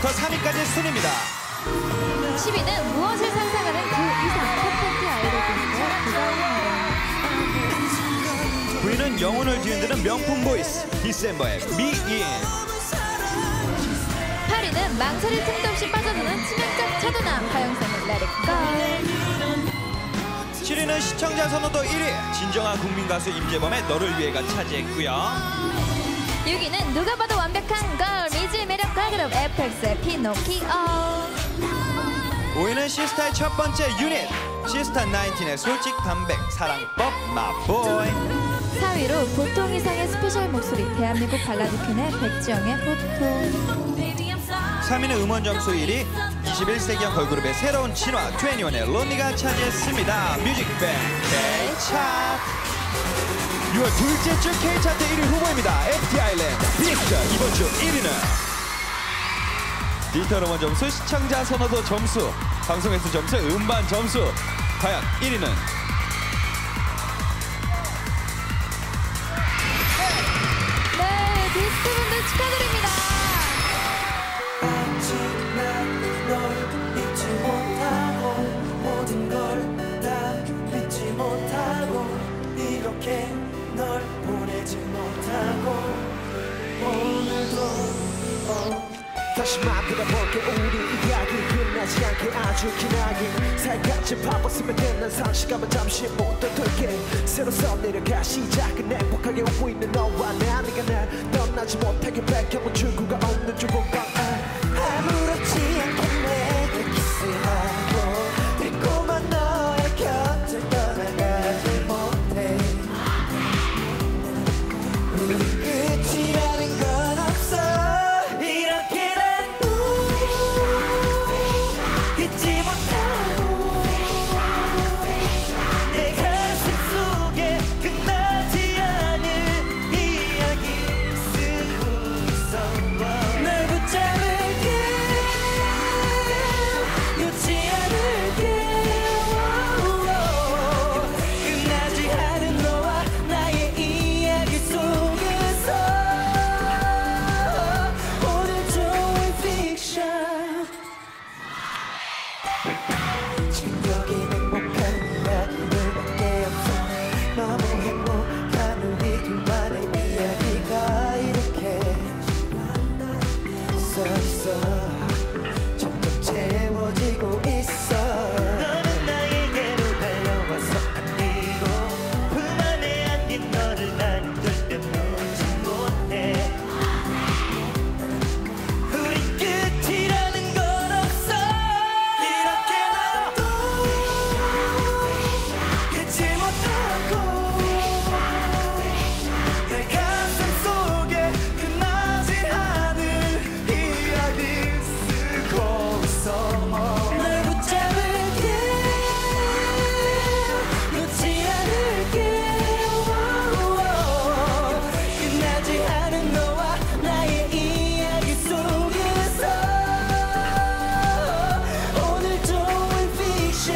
1위부터 3위까지 순입니다. 10위는 무엇을 상상하는 그 이상 퍼펙트 아이돌인데요. 9위는 영혼을 뒤흔드는 명품 보이스 디셈버의 미인. 8위는 망설일 틈도 없이 빠져드는 치명적 차도남 하영상의 Let It Go. 7위는 시청자 선호도 1위 진정한 국민 가수 임재범의 너를 위해가 차지했고요. 6위는 누가 봐도 완벽한 걸 미질 매력과 그룹 FX의 피노키오. 5위는 시스타의 첫 번째 유닛 시스타 19의 솔직 담백 사랑법 마보이. 4위로 보통 이상의 스페셜 목소리 대한민국 발라드 퀸의 백지영의 보통. 3위는 음원 점수 1위 21세기형 걸그룹의 새로운 진화 21의 론니가 차지했습니다. 뮤직뱅 K-차트 6월 둘째 주 K-차트 1위 후보입니다. FT 아일랜드 빅스터. 이번 주 1위는 디지털 음원 점수, 시청자 선호도 점수, 방송 횟수 점수, 음반 점수. 과연 1위는 네, 빅스터분들 축하드립니다. 아직 난 널 잊지 못하고 모든 걸 다 믿지 못하고 이렇게 널 보내지 못하고 오늘도 다시 만들어볼게 우리 이야기 끝나지 않게 아주 기나게 살같이 바빴으면 되는 상시간만 잠시 못 떠들게 새로 써내려가 시작은 행복하게 웃고 있는 너와 내 네가 날 떠나지 못하게 밝혀본 출구가 없는 좁은 방 아무렇지 않게 내게 키스하고 달콤한 너의 곁을 떠나가지 못해 우리 끝이라는 건 없어 이렇게 난 잊지 못하고 내 가슴 속에 끝나지 않은 이야기 쓰고 있어 널 붙잡을게 놓지 않을게 끝나지 않은 너와 나의 이야기 속에서 오늘 좋은 픽션 지금 여기 행복한 이야기들밖에 없어 너무 행복한 우리 둘만의 이야기가 이렇게 써있어 점점 채워지고 있어 너는 나에게로 달려와서 안기고 품 안에 안긴 너를 난 절대 놓지 못해 우리 끝이라는 건 없어 이렇게 나도 잊지 못하고 내 가슴 속에 끝나지 않은 이야기 쓰고 있어 널 붙잡을게 놓지 않을게 끝나지 않은 너와 나의 이야기 속에서 오늘 좋은 픽션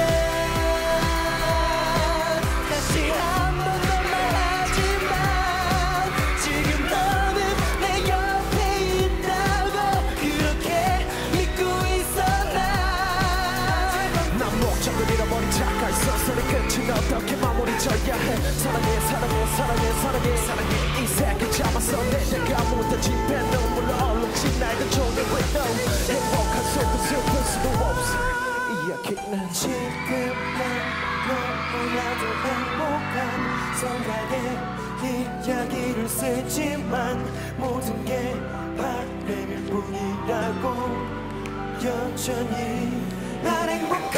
다시 한 번 더 말하지만 지금 너는 내 옆에 있다고 그렇게 믿고 있어 난 목적을 잃어버린 자가 있어 소리 끝은 어떻게 마무리 져야 해 사랑해 사랑해 사랑해 사랑해 사랑해 이 세계 잡았어 내가 못하지 배 눈물로 얼룩진 낡은 종이 window 행복한 속도 슬플 수도 없어 이야기는 지금만 너무나도 행복한 생각에 이야기를 쓰지만 모든 게 바램일 뿐이라고 여전히 난 행복한